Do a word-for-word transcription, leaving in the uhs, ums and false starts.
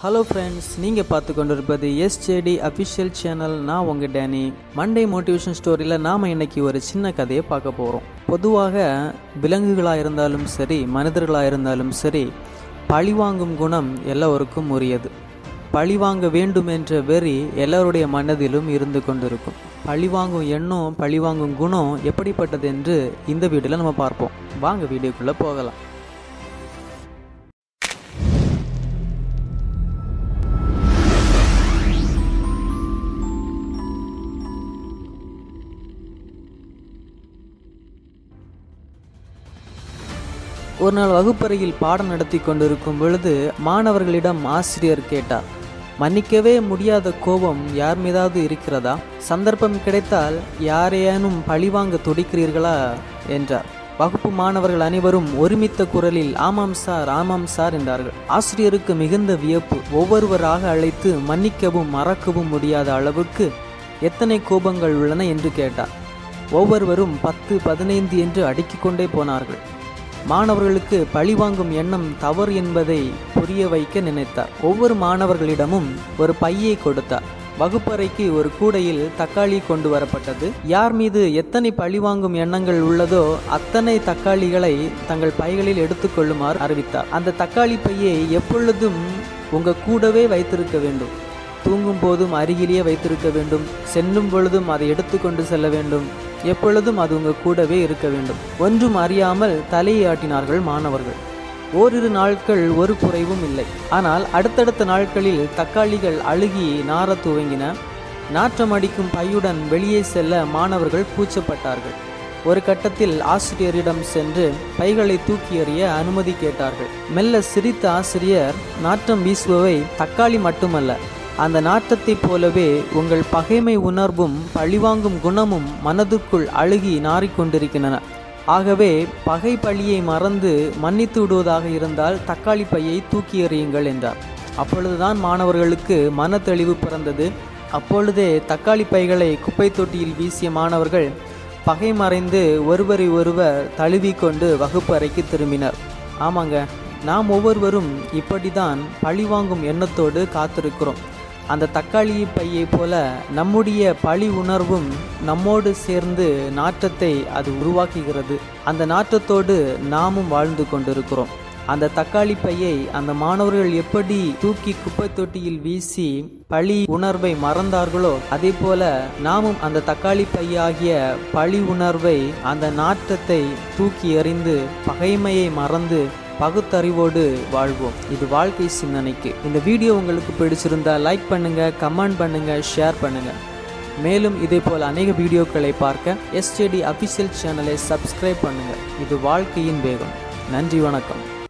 Hello friends, நீங்கள் பார்த்து கொண்டு இருப்பது எஸ்ஜேடி அஃபிஷியல் சேனல். நான் உங்கள் டேனி. மண்டே மோட்டிவேஷன் ஸ்டோரியில் நாம் இன்றைக்கி ஒரு சின்ன கதையை பார்க்க போகிறோம். பொதுவாக விலங்குகளாக இருந்தாலும் சரி, மனிதர்களாக இருந்தாலும் சரி, பழிவாங்கும் குணம் எல்லோருக்கும் உரியது. பழிவாங்க வேண்டும் என்ற வெறி எல்லோருடைய மனதிலும் இருந்து கொண்டிருக்கும். பழிவாங்கும் எண்ணம், பழிவாங்கும் குணம் எப்படிப்பட்டது என்று இந்த வீடியோவில் நம்ம பார்ப்போம். வாங்க வீடியோக்குள்ளே போகலாம். ஒரு நாள் வகுப்பறையில் பாடம் நடத்தி கொண்டிருக்கும் பொழுது மாணவர்களிடம் ஆசிரியர் கேட்டார், மன்னிக்கவே முடியாத கோபம் யார் மீதாவது இருக்கிறதா? சந்தர்ப்பம் கிடைத்தால் யாரையானும் பழிவாங்க துடிக்கிறீர்களா என்றார். வகுப்பு மாணவர்கள் அனைவரும் ஒருமித்த குரலில் ஆமாம் சார், ஆமாம் சார் என்றார்கள். ஆசிரியருக்கு மிகுந்த வியப்பு. ஒவ்வொருவராக அழைத்து மன்னிக்கவும் மறக்கவும் முடியாத அளவுக்கு எத்தனை கோபங்கள் உள்ளன என்று கேட்டார். ஒவ்வொருவரும் பத்து பதினைந்து என்று அடுக்கிக் கொண்டே போனார்கள். மாணவர்களுக்கு பழிவாங்கும் எண்ணம் தவறு என்பதை புரிய வைக்க நினைத்தார். ஒவ்வொரு மாணவர்களிடமும் ஒரு பையை கொடுத்தார். வகுப்பறைக்கு ஒரு கூடையில் தக்காளி கொண்டு வரப்பட்டது. யார் மீது எத்தனை பழிவாங்கும் எண்ணங்கள் உள்ளதோ அத்தனை தக்காளிகளை தங்கள் பைகளில் எடுத்துக்கொள்ளுமாறு அறிவித்தார். அந்த தக்காளி பையை எப்பொழுதும் உங்க கூடவே வைத்திருக்க வேண்டும். தூங்கும் போதும் அருகிலேயே வைத்திருக்க வேண்டும். செல்லும் பொழுதும் அதை எடுத்துக்கொண்டு செல்ல வேண்டும். எப்பொழுதும் அது உங்க கூடவே இருக்க வேண்டும். ஒன்றும் அறியாமல் தலையை ஆட்டினார்கள் மாணவர்கள். ஓரிரு நாட்கள் ஒரு குறைவும் இல்லை. ஆனால் அடுத்தடுத்த நாட்களில் தக்காளிகள் அழுகி நார துவங்கின. நாற்றம் அடிக்கும் பையுடன் வெளியே செல்ல மாணவர்கள் கூச்சப்பட்டார்கள். ஒரு கட்டத்தில் ஆசிரியரிடம் சென்று பைகளை தூக்கி எறிய அனுமதி கேட்டார்கள். மெல்ல சிரித்த ஆசிரியர், நாற்றம் வீசுபவை தக்காளி மட்டுமல்ல, அந்த நாற்றத்தை போலவே உங்கள் பகைமை உணர்வும் பழிவாங்கும் குணமும் மனதுக்குள் அழுகி நாறிக்கொண்டிருக்கின்றன. ஆகவே பகை பழியை மறந்து மன்னித்து விடுவதாக இருந்தால் தக்காளி பையை தூக்கி எறியுங்கள் என்றார். அப்பொழுதுதான் மாணவர்களுக்கு மன தெளிவு பிறந்தது. அப்பொழுதே தக்காளி பைகளை குப்பை தொட்டியில் வீசிய மாணவர்கள் பகை மறைந்து ஒருவரை ஒருவர் தழுவிக்கொண்டு வகுப்பு அறைக்கு திரும்பினர். ஆமாங்க, நாம் ஒவ்வொருவரும் இப்படிதான் பழிவாங்கும் எண்ணத்தோடு காத்திருக்கிறோம். அந்த தக்காளி பையை போல நம்முடைய பழி உணர்வும் நம்மோடு சேர்ந்து நாற்றத்தை அது உருவாக்குகிறது. அந்த நாற்றத்தோடு நாமும் வாழ்ந்து கொண்டிருக்கிறோம். அந்த தக்காளி பையை அந்த மாணவர்கள் எப்படி தூக்கி குப்பை தொட்டியில் வீசி பழி உணர்வை மறந்தார்களோ அதே போல நாமும் அந்த தக்காளி பையாகிய பழி உணர்வை, அந்த நாற்றத்தை தூக்கி எறிந்து பகைமையை மறந்து பகுத்தறிவோடு வாழ்வோம். இது வாழ்க்கை சிந்தனைக்கு. இந்த வீடியோ உங்களுக்கு பிடிச்சிருந்தா லைக் பண்ணுங்க, கமெண்ட் பண்ணுங்க, ஷேர் பண்ணுங்க. மேலும் இதே போல் அநேக வீடியோக்களை பார்க்க எஸ்ஜேடி அஃபிஷியல் சேனலை சப்ஸ்கிரைப் பண்ணுங்க. இது வாழ்க்கையின் வேகம். நன்றி, வணக்கம்.